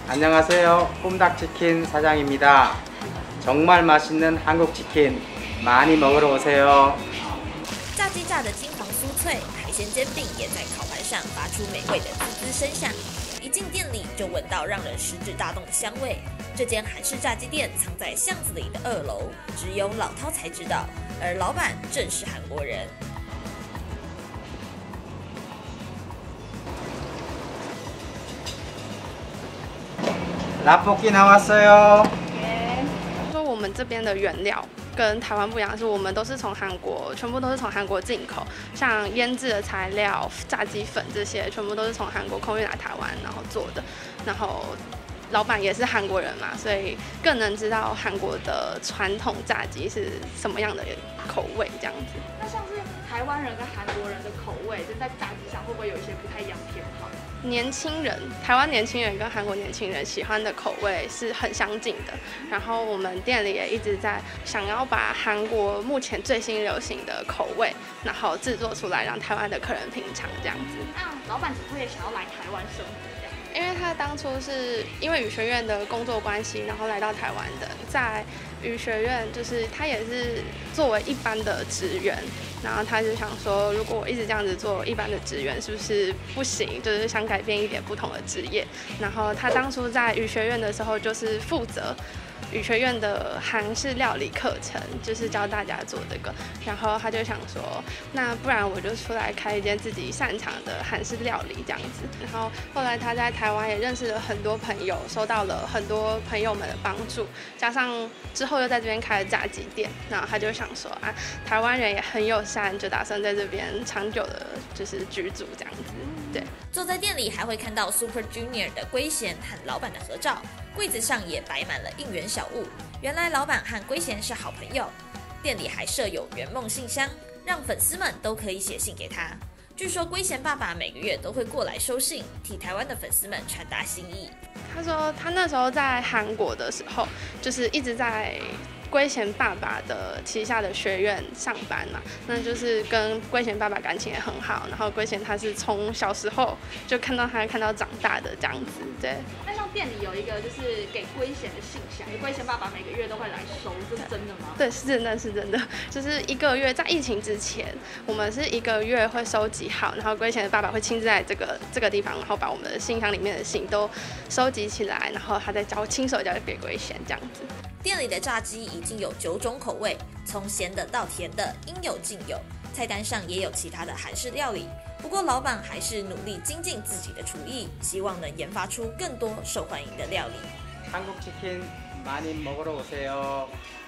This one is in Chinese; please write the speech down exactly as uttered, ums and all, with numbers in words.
안녕하세요. 홈닭치킨 사장입니다. 정말 맛있는 한국 치킨 많이 먹으러 오세요. 炸鸡炸得金黄酥脆，海鲜煎饼也在烤盘上发出美味的滋滋声响。一进店里就闻到让人食指大动的香味。这间韩式炸鸡店藏在巷子里的二楼，只有老饕才知道，而老板正是韩国人。 라볶이 나왔어요. 说我们这边的原料跟台湾不一样，是我们都是从韩国，全部都是从韩国进口，像腌制的材料、炸鸡粉这些，全部都是从韩国空运来台湾然后做的。然后老板也是韩国人嘛，所以更能知道韩国的传统炸鸡是什么样的口味这样子。 那像是台湾人跟韩国人的口味，就在炸鸡上会不会有一些不太一样的偏好？ 年轻人，台湾年轻人跟韩国年轻人喜欢的口味是很相近的。然后我们店里也一直在想要把韩国目前最新流行的口味，然后制作出来，让台湾的客人品尝这样子。 那老板怎么会想要来台湾生活？ 因为他当初是因为语学院的工作关系，然后来到台湾的，在语学院就是他也是作为一般的职员，然后他就想说，如果我一直这样子做一般的职员，是不是不行？就是想改变一点不同的职业。然后他当初在语学院的时候，就是负责 语学院的韩式料理课程，就是教大家做这个。然后他就想说，那不然我就出来开一间自己擅长的韩式料理这样子。然后后来他在台湾也认识了很多朋友，收到了很多朋友们的帮助，加上之后又在这边开了炸鸡店，然后他就想说啊，台湾人也很友善，就打算在这边长久的，就是居住这样子。对， 坐在店里还会看到 Super Junior 的圭贤和老板的合照。 柜子上也摆满了应援小物，原来老板和圭贤是好朋友。店里还设有圆梦信箱，让粉丝们都可以写信给他。据说圭贤爸爸每个月都会过来收信，替台湾的粉丝们传达心意。 他说他那时候在韩国的时候，就是一直在 圭贤爸爸的旗下的学院上班嘛，那就是跟圭贤爸爸感情也很好。然后圭贤他是从小时候就看到他看到长大的这样子，对。 那像店里有一个就是给圭贤的信箱，圭贤爸爸每个月都会来收，这是真的吗？ 对，是真的，是真的。就是一个月，在疫情之前，我们是一个月会收集好，然后圭贤的爸爸会亲自在这个这个地方，然后把我们的信箱里面的信都收集起来，然后他再交亲手交给圭贤这样子。 店里的炸鸡已经有九种口味，从咸的到甜的，应有尽有。菜单上也有其他的韩式料理，不过老板还是努力精进自己的厨艺，希望能研发出更多受欢迎的料理。 한국 치킨 많이 먹으러 오세요.